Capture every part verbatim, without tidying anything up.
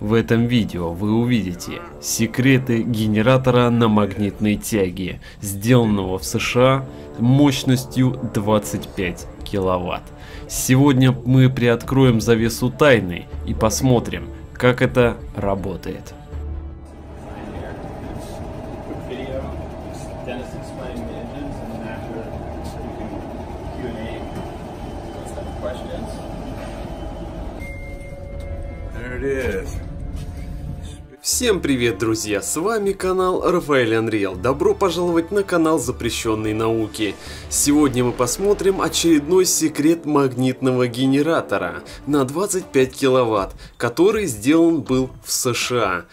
В этом видео вы увидите секреты генератора на магнитной тяге, сделанного в США мощностью двадцать пять киловатт. Сегодня мы приоткроем завесу тайны и посмотрим, как это работает. Всем привет, друзья! С вами канал Рафаэль Unreal. Добро пожаловать на канал запрещенной науки. Сегодня мы посмотрим очередной секрет магнитного генератора на двадцать пять киловатт, который сделан был в США.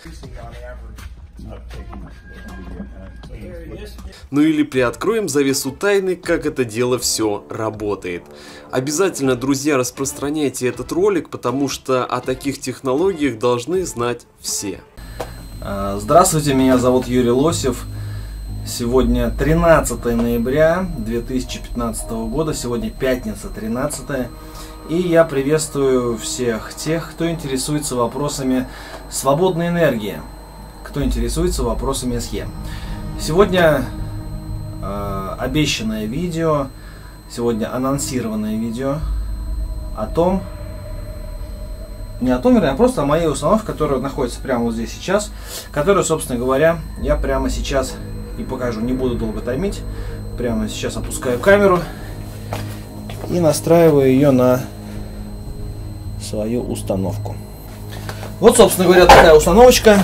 Ну или приоткроем завесу тайны, как это дело все работает. Обязательно, друзья, распространяйте этот ролик, потому что о таких технологиях должны знать все. Здравствуйте, меня зовут Юрий Лосев. Сегодня тринадцатое ноября две тысячи пятнадцатого года, сегодня пятница тринадцатое. И я приветствую всех тех, кто интересуется вопросами свободной энергии, кто интересуется вопросами эс е. Сегодня э, обещанное видео, сегодня анонсированное видео о том, не о том, вернее, а просто о моей установке, которая находится прямо вот здесь сейчас, которую, собственно говоря, я прямо сейчас и покажу. Не буду долго томить, прямо сейчас опускаю камеру и настраиваю ее на свою установку. Вот, собственно говоря, такая установочка.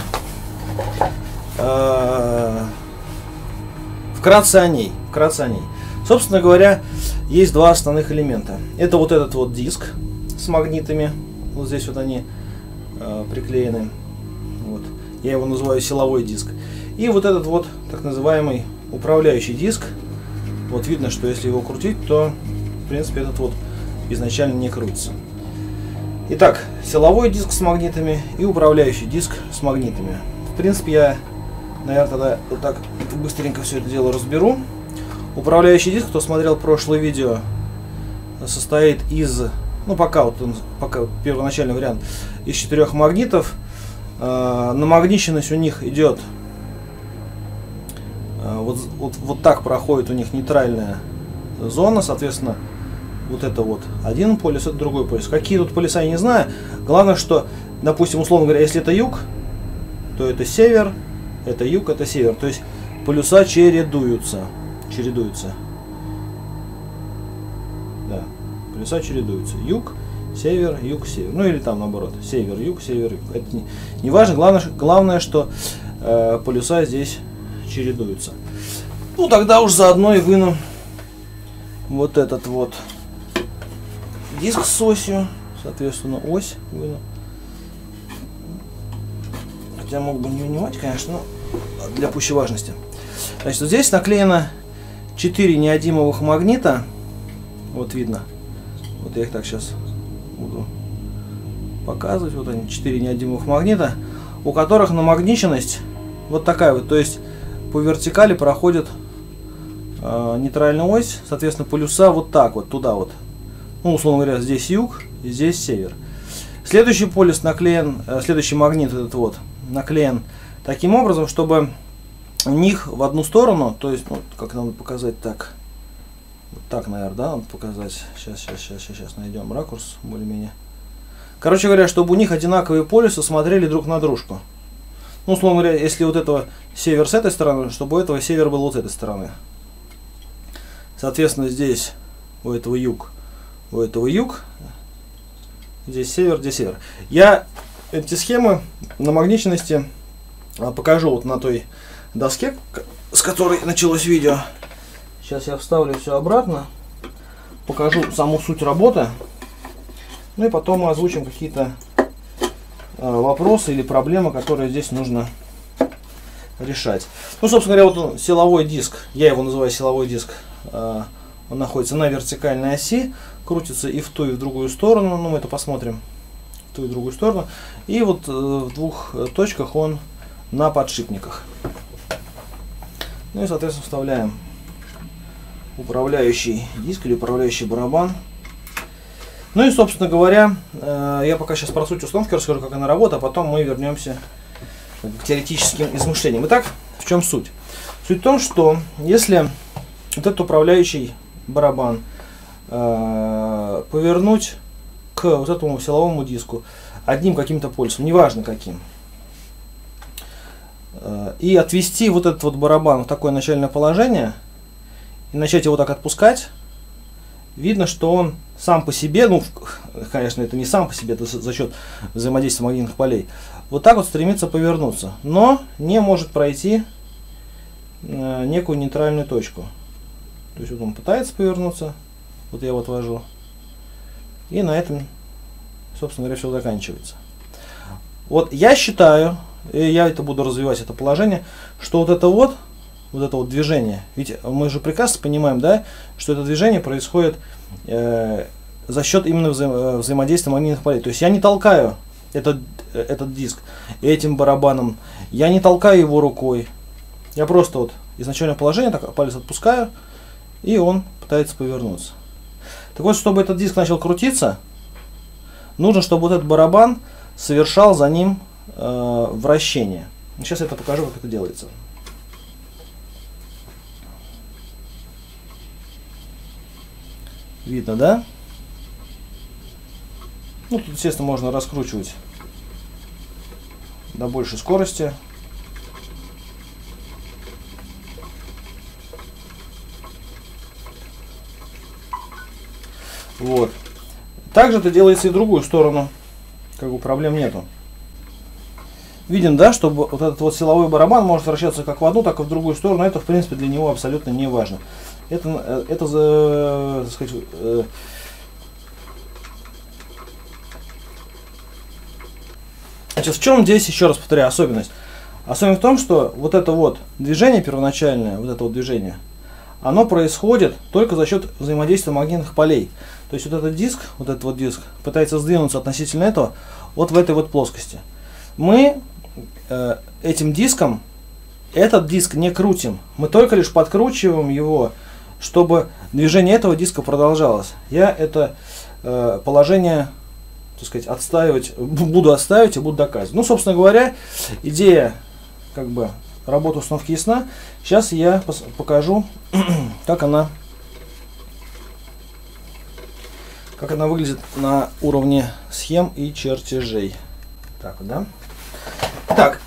Вкратце о ней. Вкратце о ней. Собственно говоря, есть два основных элемента. Это вот этот вот диск с магнитами. Вот здесь вот они э, приклеены. Вот. Я его называю силовой диск. И вот этот вот так называемый управляющий диск. Вот видно, что если его крутить, то в принципе этот вот изначально не крутится. Итак, силовой диск с магнитами и управляющий диск с магнитами. В принципе, я, наверное, тогда вот так быстренько все это дело разберу. Управляющий диск, кто смотрел прошлое видео, состоит из, ну пока вот он, пока первоначальный вариант, из четырех магнитов. Э, намагниченность у них идет, э, вот, вот, вот так проходит у них нейтральная зона, соответственно, вот это вот один полюс, это другой полюс. Какие тут полюса, я не знаю. Главное, что, допустим, условно говоря, если это юг, то это север, это юг, это север. То есть полюса чередуются. Чередуются. Да, полюса чередуются. Юг, север, юг, север. Ну или там наоборот. Север, юг, север, юг. Это не, не важно. Главное, главное что э, полюса здесь чередуются. Ну тогда уж заодно и выну вот этот вот диск с осью. Соответственно, ось выну. Хотя мог бы не вынимать, конечно, но для пущей важности. Значит, вот здесь наклеено четыре неодимовых магнита. Вот видно. Вот я их так сейчас буду показывать. Вот они, четыре неодимовых магнита, у которых намагниченность вот такая вот. То есть по вертикали проходит э, нейтральная ось. Соответственно, полюса вот так вот, туда вот. Ну, условно говоря, здесь юг, здесь север. Следующий полюс наклеен, э, следующий магнит этот вот наклеен таким образом, чтобы у них в одну сторону, то есть, ну, как нам показать так, вот так, наверное, да, надо показать. Сейчас, сейчас, сейчас, сейчас найдем ракурс более-менее. Короче говоря, чтобы у них одинаковые полюсы смотрели друг на дружку. Ну, условно говоря, если вот этого север с этой стороны, чтобы у этого север был вот с этой стороны. Соответственно, здесь у этого юг, у этого юг, здесь север, здесь север. Я эти схемы намагниченности покажу вот на той доске, с которой началось видео. Сейчас я вставлю все обратно, покажу саму суть работы, ну и потом мы озвучим какие-то э, вопросы или проблемы, которые здесь нужно решать. Ну, собственно говоря, вот он, силовой диск, я его называю силовой диск, э, он находится на вертикальной оси, крутится и в ту, и в другую сторону, ну мы это посмотрим, в ту и в другую сторону, и вот э, в двух точках он на подшипниках. Ну и, соответственно, вставляем управляющий диск или управляющий барабан. Ну и, собственно говоря, я пока сейчас про суть установки расскажу, как она работает, а потом мы вернемся к теоретическим измышлениям. Итак, в чем суть? Суть в том, что если вот этот управляющий барабан э, повернуть к вот этому силовому диску одним каким-то полюсом, неважно каким, э, и отвести вот этот вот барабан в такое начальное положение и начать его так отпускать, видно, что он сам по себе, ну, конечно, это не сам по себе, это за счет взаимодействия магнитных полей, вот так вот стремится повернуться, но не может пройти э, некую нейтральную точку. То есть вот он пытается повернуться, вот я вот вожу, и на этом, собственно говоря, все заканчивается. Вот я считаю, и я это буду развивать, это положение, что вот это вот, вот это вот движение, ведь мы же прекрасно понимаем, да, что это движение происходит э, за счет именно вза взаимодействия магнитных полей. То есть я не толкаю этот, этот диск этим барабаном, я не толкаю его рукой, я просто вот изначальное положение, так палец отпускаю, и он пытается повернуться. Так вот, чтобы этот диск начал крутиться, нужно, чтобы вот этот барабан совершал за ним э, вращение. Сейчас я это покажу, как это делается. Видно, да? Ну, тут, естественно, можно раскручивать до большей скорости. Вот. Также это делается и в другую сторону. Как бы проблем нету. Видим, да, что вот этот вот силовой барабан может вращаться как в одну, так и в другую сторону. Это, в принципе, для него абсолютно не важно. Это, это за, так сказать, э, Значит, в чем здесь, еще раз повторяю, особенность? Особенность в том, что вот это вот движение первоначальное, вот это вот движение, оно происходит только за счет взаимодействия магнитных полей. То есть вот этот диск, вот этот вот диск пытается сдвинуться относительно этого вот в этой вот плоскости. Мы э, этим диском этот диск не крутим, мы только лишь подкручиваем его, чтобы движение этого диска продолжалось. Я это э, положение, так сказать, отстаивать, буду отстаивать и буду доказывать. Ну, собственно говоря, идея как бы работы установки ясна. Сейчас я покажу, как она, как она выглядит на уровне схем и чертежей. Так вот, да? Так,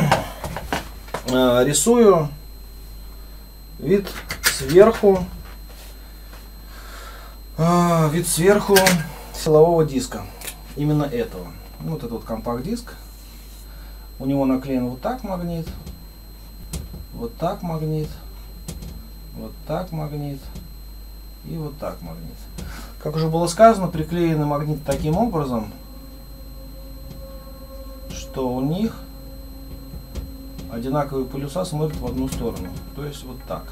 рисую вид сверху, вид сверху силового диска. Именно этого. Вот этот вот компакт-диск. У него наклеен вот так магнит. Вот так магнит. Вот так магнит. И вот так магнит. Как уже было сказано, приклеены магниты таким образом, что у них одинаковые полюса смотрят в одну сторону. То есть вот так.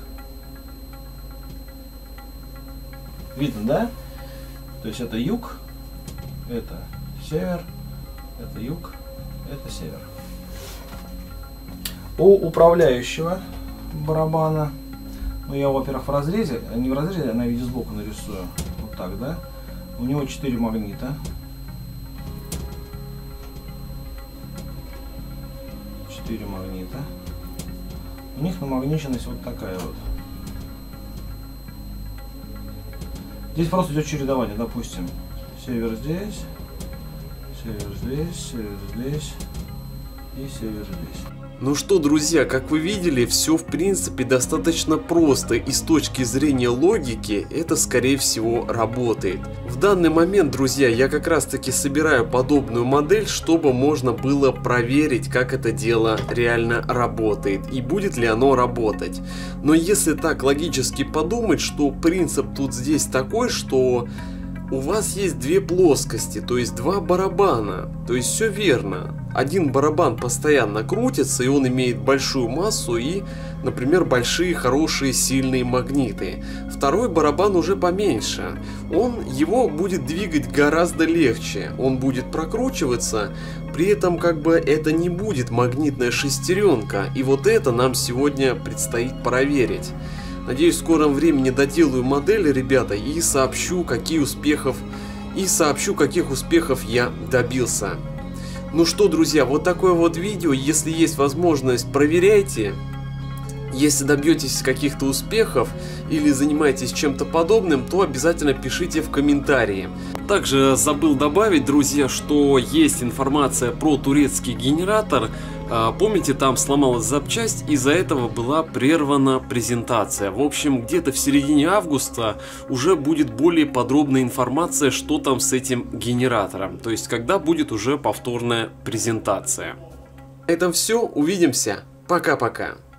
Видно, да? То есть это юг, это север, это юг, это север. У управляющего барабана, ну я, во-первых, в разрезе, не в разрезе, а на виде сбоку нарисую. Вот так, да? У него четыре магнита. четыре магнита. У них намагниченность вот такая вот. Здесь просто идет чередование, допустим, север здесь, север здесь, север здесь и север здесь. Ну что, друзья, как вы видели, все в принципе достаточно просто, и с точки зрения логики это скорее всего работает. В данный момент, друзья, я как раз таки собираю подобную модель, чтобы можно было проверить, как это дело реально работает и будет ли оно работать. Но если так логически подумать, что принцип тут здесь такой, что у вас есть две плоскости, то есть два барабана, то есть все верно. Один барабан постоянно крутится, и он имеет большую массу и, например, большие, хорошие, сильные магниты. Второй барабан уже поменьше. Он его будет двигать гораздо легче. Он будет прокручиваться, при этом как бы это не будет магнитная шестеренка. И вот это нам сегодня предстоит проверить. Надеюсь, в скором времени доделаю модель, ребята, и сообщу, какие успехов и сообщу, каких успехов я добился. Ну что, друзья, вот такое вот видео. Если есть возможность, проверяйте. Если добьетесь каких-то успехов или занимаетесь чем-то подобным, то обязательно пишите в комментарии. Также забыл добавить, друзья, что есть информация про турецкий генератор. Помните, там сломалась запчасть, из-за этого была прервана презентация. В общем, где-то в середине августа уже будет более подробная информация, что там с этим генератором. То есть, когда будет уже повторная презентация. На этом все. Увидимся. Пока-пока.